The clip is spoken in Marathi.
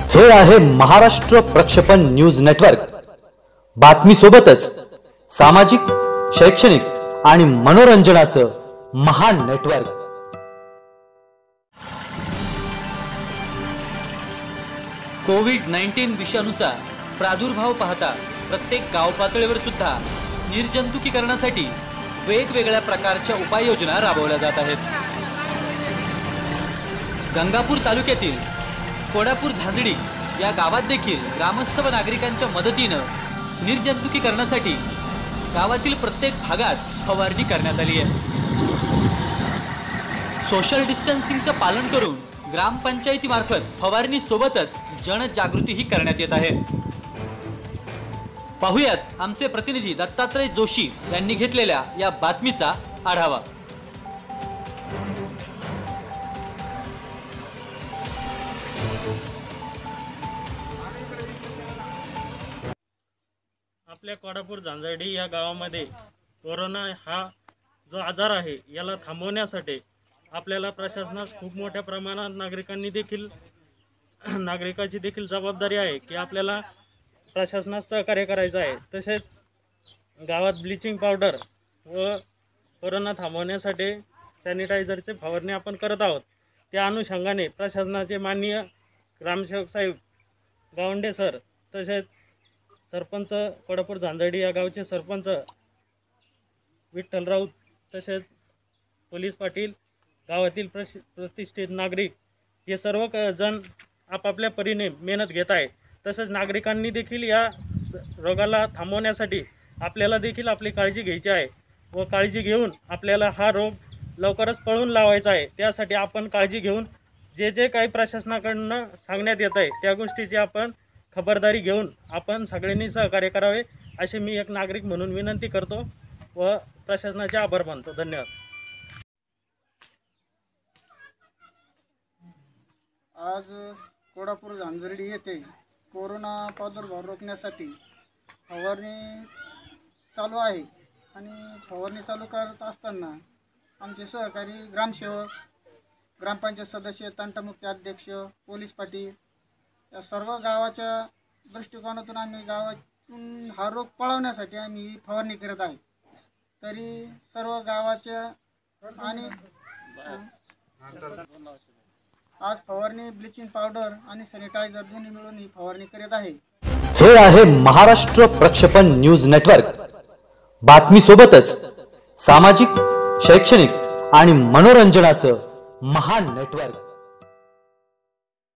हे आहे महाराष्ट्र प्रक्षेपण न्यूज नेटवर्क। बातमी सोबतच सामाजिक, शैक्षणिक आणि मनोरंजनाचं महान नेटवर्क। कोविड-19 विषाणूचा प्रादुर्भाव पाहता प्रत्येक गाव पातळीवर सुद्धा निर्जंतुकीकरणासाठी वेगवेगळ्या प्रकारच्या उपाययोजना राबवल्या जात आहेत। गंगापूर तालुक्यातील कोडापूर झांजडी या गावात देखील ग्रामस्थ व नागरिकांच्या मदतीने निर्जंतुकीकरणासाठी गावातील प्रत्येक भागात फवारणी करण्यात आली आहे। सोशल डिस्टन्सिंगचं पालन करून ग्रामपंचायतीमार्फत फवारणी सोबतच जनजागृतीही करण्यात येत आहे। पाहुयात आमचे प्रतिनिधी दत्तात्रय जोशी यांनी घेतलेल्या या बातमीचा आढावा। आपल्या कोडापूर झांजडी या गावामध्ये कोरोना हा जो आजार आहे याला थांबवण्यासाठी आपल्याला प्रशासनास खूप मोठ्या प्रमाणात नागरिकाची देखील जबाबदारी आहे की आपल्याला प्रशासनास सहकार्य करायचं आहे। तसेच गावात ब्लिचिंग पावडर व कोरोना थांबवण्यासाठी सॅनिटायझरचे फवारणी आपण करत आहोत। त्या अनुषंगाने प्रशासनाचे माननीय ग्रामसेवक साहेब गावंडे सर, तसेच सरपंच कोडापूर झांजडी या गावचे सरपंच विठ्ठल राऊत, तसेच पोलीस पाटील, गावातील प्रतिष्ठित नागरिक हे सर्व जण आपापल्या परीने मेहनत घेत आहे। तसेच नागरिकांनी देखील या रोगाला थांबवण्यासाठी आपल्याला देखील आपली काळजी घ्यायची आहे व काळजी घेऊन आपल्याला हा रोग लवकरच पळून लावायचा आहे। त्यासाठी आपण काळजी घेऊन जे काही प्रशासनाकडून सांगण्यात येत आहे त्या गोष्टीची आपण खबरदारी घेऊन आपण सगळ्यांनी सहकार्य करावे अशी मी एक नागरिक म्हणून विनंती करतो व प्रशासनाचे आभार मानतो। धन्यवाद। आज कोडापूर झांजडी येथे कोरोना प्रादुर्भाव रोखण्यासाठी फवारणी चालू आहे आणि फवारणी चालू करत असताना आमचे सहकारी ग्रामसेवक, ग्रामपंचायत सदस्य, तंटमुक्ती अध्यक्ष, पोलीस पाटील या सर्व गावाच्या दृष्टिकोनातून आम्ही गावातून हा रोग पळवण्यासाठी आम्ही फवारणी करत आहे। तरी सर्व गावाच्या आणि आज फवारणी ब्लिचिंग पावडर आणि सॅनिटायझर दोन्ही मिळून ही फवारणी करत आहे। हे आहे महाराष्ट्र प्रक्षेपण न्यूज नेटवर्क। बातमी सोबतच सामाजिक, शैक्षणिक आणि मनोरंजनाचं महान नेटवर्क।